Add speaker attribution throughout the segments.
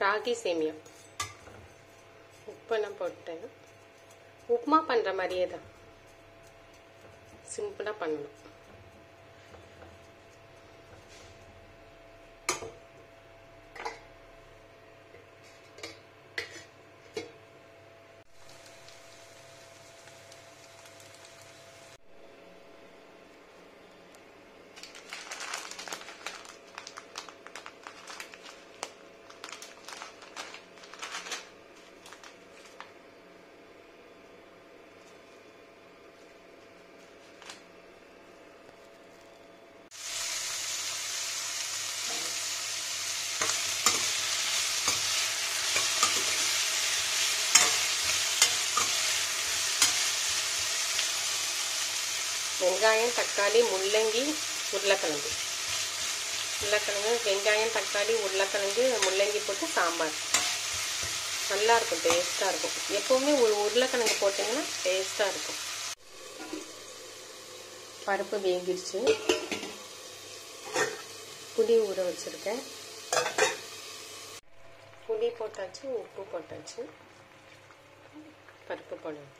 Speaker 1: ராகி சேமியா உப்பெல்லாம் போட்டேன். உப்புமா பண்ணுற மாதிரியே தான் சிம்பிளாக பண்ணணும். வெங்காயம், தக்காளி, முள்ளங்கி, உருளைக்கிழங்கு, வெங்காயம், தக்காளி, உருளைக்கிழங்கு, முள்ளங்கி போட்டு சாம்பார் நல்லாயிருக்கும், டேஸ்ட்டாக இருக்கும். எப்போவுமே ஒரு உருளைக்கிழங்கு போட்டிங்கன்னா டேஸ்ட்டாக இருக்கும். பருப்பு வேகிடுச்சு, புளி ஊற வச்சுருக்கேன். புளி போட்டாச்சு, உப்பு போட்டாச்சு, பருப்பு போடணும்.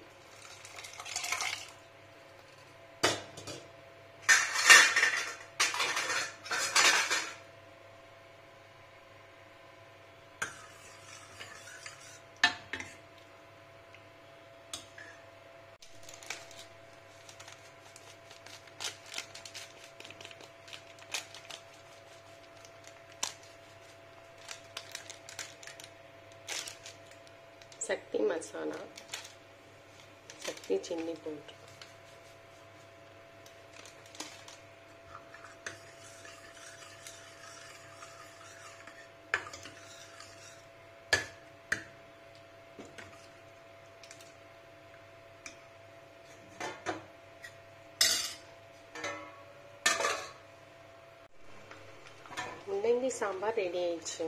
Speaker 1: சக்தி மசாலா, சக்தி சில்லி பவுடர், முள்ளங்கி சாம்பார் ரெடி ஆயிடுச்சு.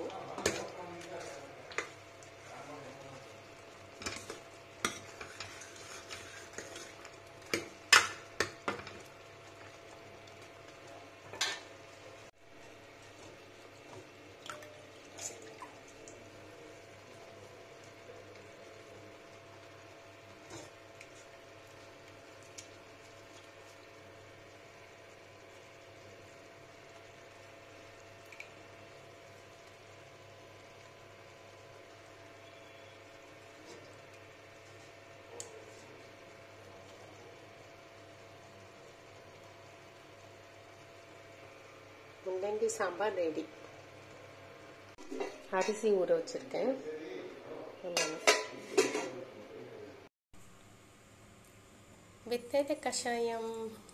Speaker 1: முள்ளங்கி சாம்பார் ரெடி. அரிசி ஊற வச்சிருக்கேன். வெத்தலை கஷாயம்.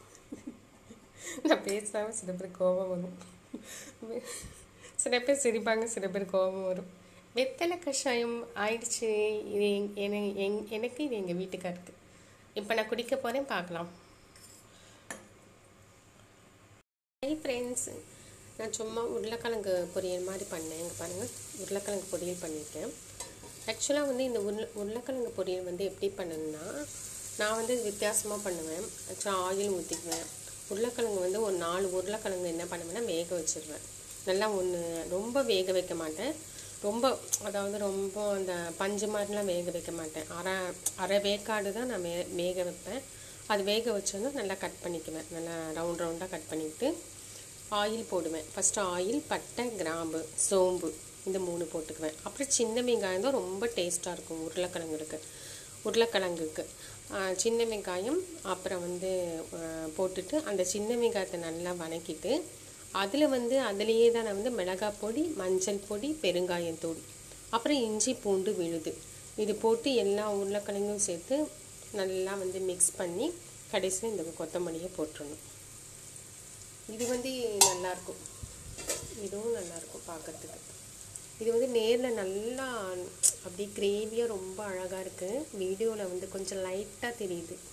Speaker 1: நான் பேசினாவே சில பேர் கோபம் வரும், சில பேர் சிரிப்பாங்க, சில பேர் கோபம் வரும். வெத்தலை கஷாயம் ஆயிடுச்சு. இது எனக்கு இது எங்கள் வீட்டுக்காருக்கு. இப்போ நான் குடிக்க போகிறேன், பார்க்கலாம். ஹை ஃப்ரெண்ட்ஸ், நான் சும்மா உருளைக்கிழங்கு பொரியல் மாதிரி பண்ணேன். இங்கே பாருங்கள், உருளைக்கிழங்கு பொரியல் பண்ணியிருக்கேன். ஆக்சுவலாக வந்து இந்த உருளைக்கிழங்கு பொரியல் வந்து எப்படி பண்ணணுன்னா, நான் வந்து வித்தியாசமாக பண்ணுவேன். ஆக்சுவலாக ஆயில் ஊற்றிக்குவேன். உருளைக்கிழங்கு வந்து ஒரு 4 உருளைக்கிழங்கு என்ன பண்ணுவேன்னா வேக வச்சுருவேன். நல்லா ரொம்ப வேக வைக்க மாட்டேன். அதாவது ரொம்ப அந்த பஞ்சு மாதிரிலாம் வேக வைக்க மாட்டேன். அரை வேக்காடு தான் நான் வேக வைப்பேன். அது வேக வச்சோன்னா நல்லா கட் பண்ணிக்குவேன். நல்லா ரவுண்டாக கட் பண்ணிவிட்டு ஆயில் போடுவேன். ஃபஸ்ட்டு ஆயில், பட்டை, கிராம்பு, சோம்பு இந்த 3 போட்டுக்குவேன். அப்புறம் சின்ன வெங்காயம் தான் ரொம்ப டேஸ்ட்டாக இருக்கும் உருளைக்கிழங்குக்கு. சின்ன வெங்காயம் அப்புறம் வந்து போட்டுட்டு அந்த சின்ன வெங்காயத்தை நல்லா வதக்கிட்டு அதுலேயே தான் நான் வந்து மிளகாய் பொடி, மஞ்சள் பொடி, பெருங்காயத்தூள், அப்புறம் இஞ்சி பூண்டு விழுது இது போட்டு எல்லா உருளைக்கிழங்கும் சேர்த்து நல்லா வந்து மிக்ஸ் பண்ணி கடைசியில் இந்த கொத்தமல்லியை போட்டுடணும். இது வந்து நல்லாயிருக்கும், இதுவும் நல்லாயிருக்கும் பார்க்கறதுக்கு. இது வந்து நேரில் நல்லா அப்படியே கிரேவியாக ரொம்ப அழகாக இருக்குது. வீடியோவில் வந்து கொஞ்சம் லைட்டாக தெரியுது.